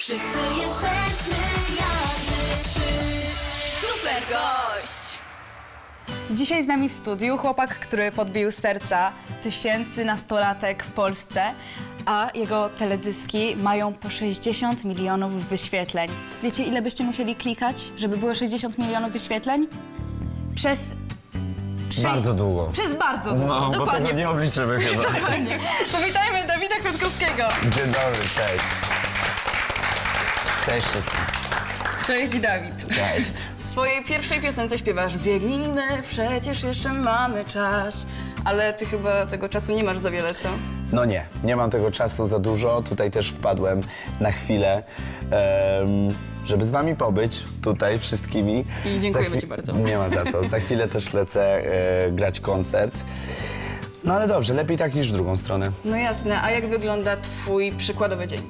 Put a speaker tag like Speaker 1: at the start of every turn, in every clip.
Speaker 1: Wszyscy jesteśmy jak my 3. Super gość!
Speaker 2: Dzisiaj z nami w studiu chłopak, który podbił serca tysięcy nastolatek w Polsce, a jego teledyski mają po 60 milionów wyświetleń. Wiecie, ile byście musieli klikać, żeby było 60 milionów wyświetleń? Przez...
Speaker 3: Bardzo długo.
Speaker 2: Przez bardzo długo,
Speaker 3: No, bo
Speaker 2: dokładnie.
Speaker 3: tego nie obliczymy chyba.
Speaker 2: Dokładnie. Powitajmy Dawida Kwiatkowskiego.
Speaker 3: Dzień dobry, cześć. Cześć wszystkim.
Speaker 2: Cześć Dawid.
Speaker 3: Cześć.
Speaker 2: W swojej pierwszej piosence śpiewasz: biegnijmy, przecież jeszcze mamy czas. Ale ty chyba tego czasu nie masz za wiele, co?
Speaker 3: No nie mam tego czasu za dużo. Tutaj też wpadłem na chwilę, żeby z wami pobyć, tutaj wszystkimi.
Speaker 2: I dziękujemy ci bardzo.
Speaker 3: Nie ma za co. Za chwilę też lecę grać koncert. No ale dobrze, lepiej tak niż w drugą stronę.
Speaker 2: No jasne, a jak wygląda twój przykładowy dzień?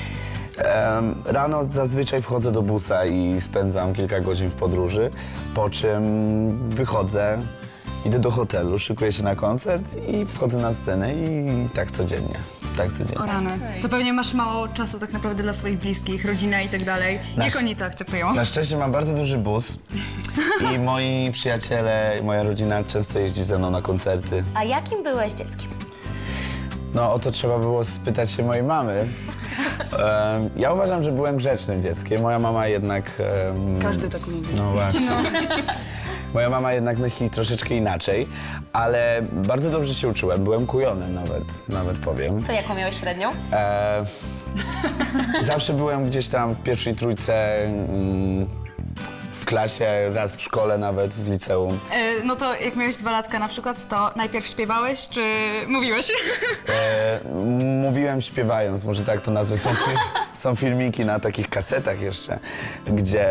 Speaker 3: Rano zazwyczaj wchodzę do busa i spędzam kilka godzin w podróży, po czym wychodzę, idę do hotelu, szykuję się na koncert i wchodzę na scenę i tak codziennie. Tak codziennie.
Speaker 2: O rany. To pewnie masz mało czasu tak naprawdę dla swoich bliskich, rodzina i tak dalej. Jak oni to akceptują?
Speaker 3: Na szczęście mam bardzo duży bus i moi przyjaciele, moja rodzina często jeździ ze mną na koncerty.
Speaker 1: A jakim byłeś dzieckiem?
Speaker 3: No o to trzeba było spytać się mojej mamy. Ja uważam, że byłem grzecznym dzieckiem. Moja mama jednak...
Speaker 2: Każdy tak mówi.
Speaker 3: No właśnie. Moja mama jednak myśli troszeczkę inaczej, ale bardzo dobrze się uczyłem. Byłem kujonem nawet powiem.
Speaker 1: To jaką miałeś średnią?
Speaker 3: Zawsze byłem gdzieś tam w pierwszej trójce, w klasie, raz w szkole nawet, w liceum.
Speaker 2: No to jak miałeś 2 latka na przykład, to najpierw śpiewałeś, czy mówiłeś?
Speaker 3: Mówiłem śpiewając, może tak to nazwę. Są filmiki na takich kasetach jeszcze, gdzie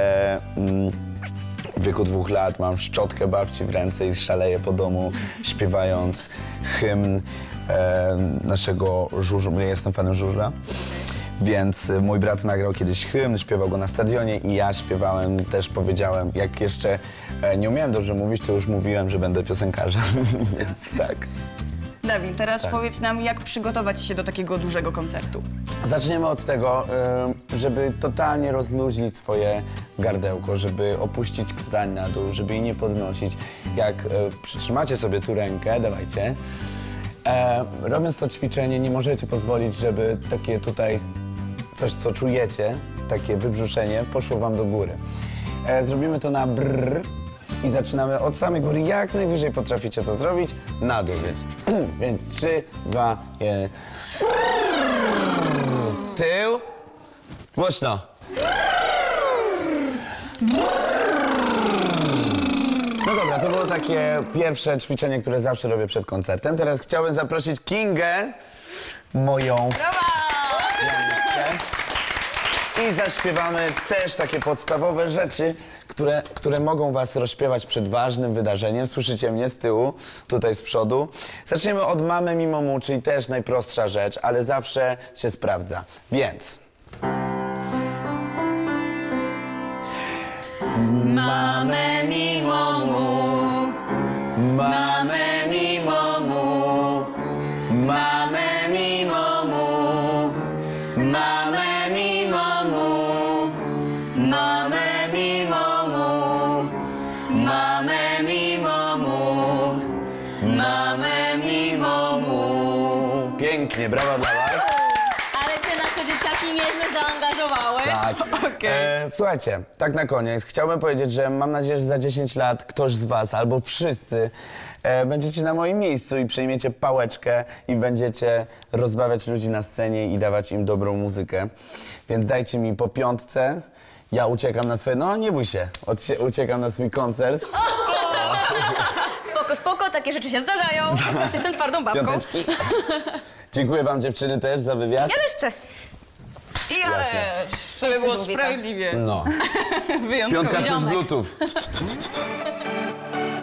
Speaker 3: w wieku 2 lat mam szczotkę babci w ręce i szaleję po domu, śpiewając hymn naszego żużla. Ja jestem fanem żużla. Więc mój brat nagrał kiedyś hymn, śpiewał go na stadionie i ja śpiewałem, też powiedziałem, jak jeszcze nie umiałem dobrze mówić, to już mówiłem, że będę piosenkarzem, więc tak.
Speaker 2: Dawid, teraz powiedz nam, jak przygotować się do takiego dużego koncertu.
Speaker 3: Zaczniemy od tego, żeby totalnie rozluźnić swoje gardełko, żeby opuścić krtań na dół, żeby jej nie podnosić. Jak przytrzymacie sobie tu rękę, dawajcie. Robiąc to ćwiczenie, nie możecie pozwolić, żeby takie tutaj coś, co czujecie, takie wybrzuszenie, poszło wam do góry. Zrobimy to na brrr i zaczynamy od samej góry. Jak najwyżej potraficie to zrobić, na dół, więc 3, 2, 1. Tył. Głośno. No dobra, to było takie pierwsze ćwiczenie, które zawsze robię przed koncertem. Teraz chciałbym zaprosić Kingę, moją pianistkę. I zaśpiewamy też takie podstawowe rzeczy, które mogą was rozśpiewać przed ważnym wydarzeniem. Słyszycie mnie z tyłu, tutaj z przodu. Zaczniemy od Mamy mimo mu, czyli też najprostsza rzecz, ale zawsze się sprawdza. Więc...
Speaker 1: Mamę mimo mu,
Speaker 3: Mamę mimo mu, mamę mimo mu, mamę mimo mu, mamę mimo mu, mamę mimo mu, mamę mimo mu. Pięknie, brawa dla was.
Speaker 1: ale się nasze dzieciaki nieźle zaangażowały.
Speaker 3: Tak. Słuchajcie, tak na koniec chciałbym powiedzieć, że mam nadzieję, że za 10 lat ktoś z was albo wszyscy będziecie na moim miejscu i przejmiecie pałeczkę i będziecie rozbawiać ludzi na scenie i dawać im dobrą muzykę. Więc dajcie mi po 5. Ja uciekam na swoje... No nie bój się, uciekam na swój koncert.
Speaker 1: Spoko, spoko, takie rzeczy się zdarzają. Jestem twardą babką.
Speaker 3: 5. Dziękuję wam dziewczyny też za wywiad.
Speaker 1: Ja też chcę.
Speaker 2: I ale, żeby było
Speaker 1: żółwika.
Speaker 2: sprawiedliwie.
Speaker 3: No.
Speaker 2: Wyjątkowo.
Speaker 3: 5 przez Bluetooth.